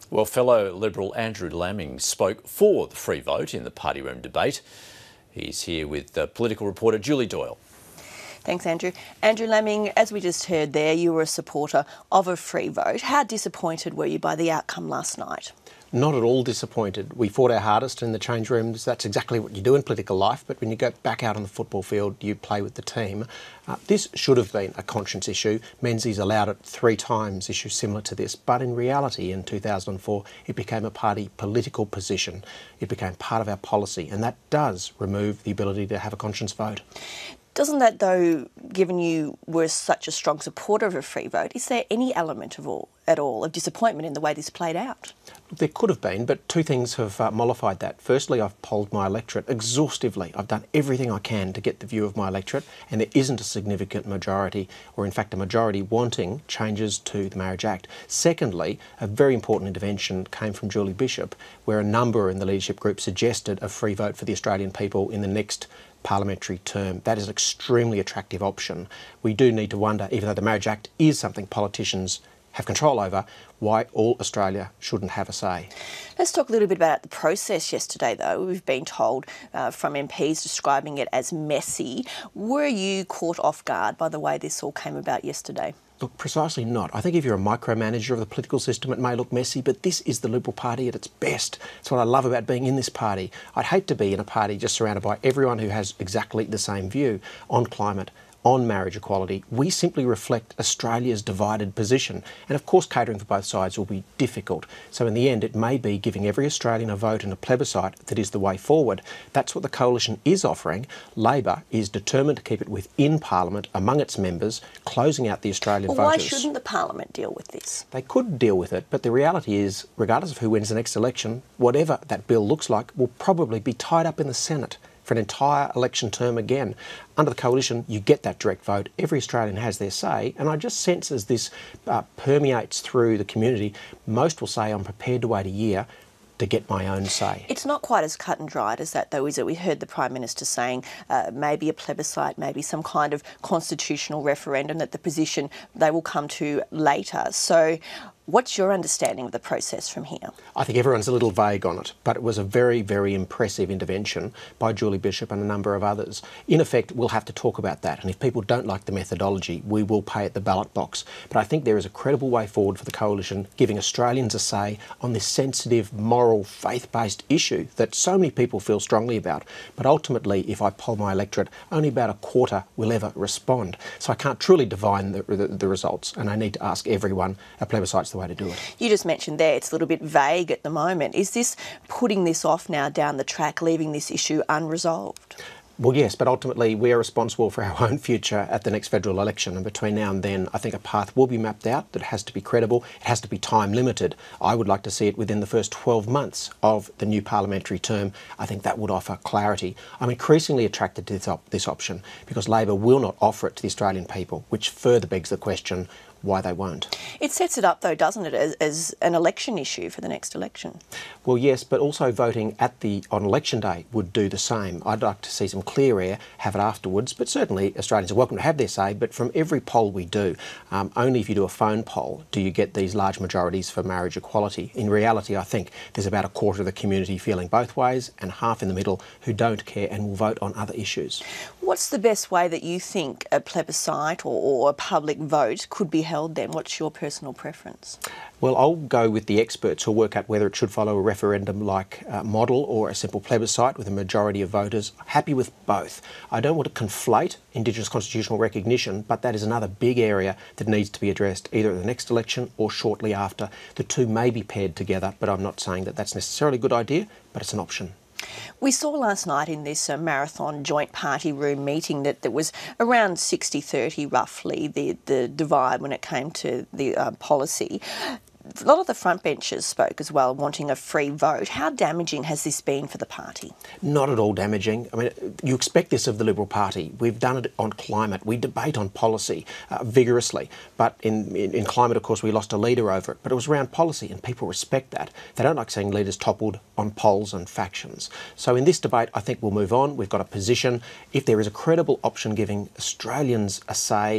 Well, fellow Liberal Andrew Laming spoke for the free vote in the party room debate. He's here with political reporter Julie Doyle. Thanks, Andrew. Andrew Laming, as we just heard there, you were a supporter of a free vote. How disappointed were you by the outcome last night? Not at all disappointed. We fought our hardest in the change rooms. That's exactly what you do in political life. But when you go back out on the football field, you play with the team. This should have been a conscience issue. Menzies allowed it 3 times, issues similar to this. But in reality, in 2004, it became a party political position. It became part of our policy. And that does remove the ability to have a conscience vote. Doesn't that, though, given you were such a strong supporter of a free vote, is there any element at all of disappointment in the way this played out? There could have been, but 2 things have mollified that. Firstly, I've polled my electorate exhaustively. I've done everything I can to get the view of my electorate, and there isn't a significant majority, or in fact a majority wanting changes to the Marriage Act. Secondly, a very important intervention came from Julie Bishop, where a number in the leadership group suggested a free vote for the Australian people in the next parliamentary term. That is an extremely attractive option. We do need to wonder, even though the Marriage Act is something politicians have control over, why all Australia shouldn't have a say. Let's talk a little bit about the process yesterday, though. We've been told from MPs describing it as messy. Were you caught off guard by the way this all came about yesterday? Look, precisely not. I think if you're a micromanager of the political system, it may look messy, but this is the Liberal Party at its best. It's what I love about being in this party. I'd hate to be in a party just surrounded by everyone who has exactly the same view on climate, on marriage equality. We simply reflect Australia's divided position. And of course, catering for both sides will be difficult. So in the end, it may be giving every Australian a vote in a plebiscite that is the way forward. That's what the Coalition is offering. Labor is determined to keep it within Parliament, among its members, closing out the Australian voters. Why shouldn't the Parliament deal with this? They could deal with it, but the reality is, regardless of who wins the next election, whatever that bill looks like will probably be tied up in the Senate for an entire election term again. Under the Coalition, you get that direct vote. Every Australian has their say, and I just sense as this permeates through the community, most will say, I'm prepared to wait a year to get my own say. It's not quite as cut and dried as that, though, is it? We heard the Prime Minister saying maybe a plebiscite, maybe some kind of constitutional referendum, that the position they will come to later. So what's your understanding of the process from here? I think everyone's a little vague on it, but it was a very, very impressive intervention by Julie Bishop and a number of others. In effect, we'll have to talk about that, and if people don't like the methodology, we will pay at the ballot box. But I think there is a credible way forward for the Coalition, giving Australians a say on this sensitive, moral, faith-based issue that so many people feel strongly about. But ultimately, if I poll my electorate, only about a quarter will ever respond. So I can't truly divine the results, and I need to ask everyone, a plebiscite's the way to do it. You just mentioned there it's a little bit vague at the moment. Is this putting this off now down the track, leaving this issue unresolved? Well, yes, but ultimately we are responsible for our own future at the next federal election, and between now and then I think a path will be mapped out that has to be credible, it has to be time limited. I would like to see it within the first 12 months of the new parliamentary term. I think that would offer clarity. I'm increasingly attracted to this option because Labor will not offer it to the Australian people, which further begs the question why they won't. It sets it up, though, doesn't it, as an election issue for the next election? Well, yes, but also voting on election day would do the same. I'd like to see some clear air, have it afterwards, but certainly Australians are welcome to have their say. But from every poll we do, only if you do a phone poll do you get these large majorities for marriage equality. In reality, I think there's about a quarter of the community feeling both ways and half in the middle who don't care and will vote on other issues. What's the best way that you think a plebiscite or a public vote could be held then? What's your personal preference? Well, I'll go with the experts who'll work out whether it should follow a referendum-like model or a simple plebiscite with a majority of voters. Happy with both. I don't want to conflate Indigenous constitutional recognition, but that is another big area that needs to be addressed either at the next election or shortly after. The two may be paired together, but I'm not saying that that's necessarily a good idea, but it's an option. We saw last night in this marathon joint party room meeting that there was around 60-30 roughly, the divide when it came to the policy. A lot of the frontbenchers spoke as well, wanting a free vote. How damaging has this been for the party? Not at all damaging. I mean, you expect this of the Liberal Party. We've done it on climate. We debate on policy vigorously. But in climate, of course, we lost a leader over it. But it was around policy, and people respect that. They don't like seeing leaders toppled on polls and factions. So in this debate, I think we'll move on. We've got a position. If there is a credible option giving Australians a say,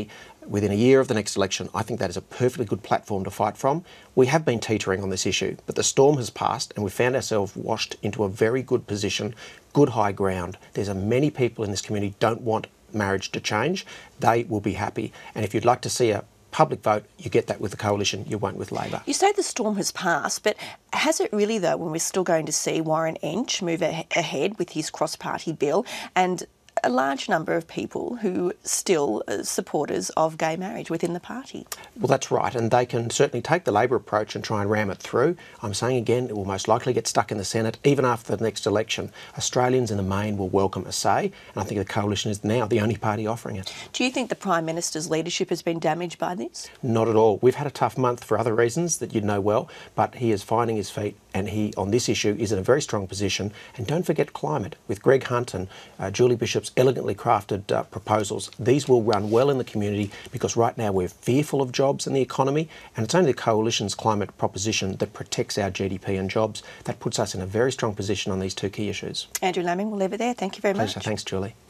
within a year of the next election, I think that is a perfectly good platform to fight from. We have been teetering on this issue, but the storm has passed and we found ourselves washed into a very good position, good high ground. There's many people in this community don't want marriage to change. They will be happy. And if you'd like to see a public vote, you get that with the Coalition, you won't with Labor. You say the storm has passed, but has it really, though, when we're still going to see Warren Entsch move ahead with his cross-party bill and a large number of people who still are supporters of gay marriage within the party? Well, that's right, and they can certainly take the Labor approach and try and ram it through. I'm saying again, it will most likely get stuck in the Senate, even after the next election. Australians in the main will welcome a say, and I think the Coalition is now the only party offering it. Do you think the Prime Minister's leadership has been damaged by this? Not at all. We've had a tough month for other reasons that you'd know well, but he is finding his feet, and he, on this issue, is in a very strong position. And don't forget climate. With Greg Hunt and Julie Bishop's elegantly crafted proposals, these will run well in the community because right now we're fearful of jobs and the economy, and it's only the Coalition's climate proposition that protects our GDP and jobs. That puts us in a very strong position on these two key issues. Andrew Laming, we'll leave it there. Thank you very much. Pleasure. Thanks, Julie.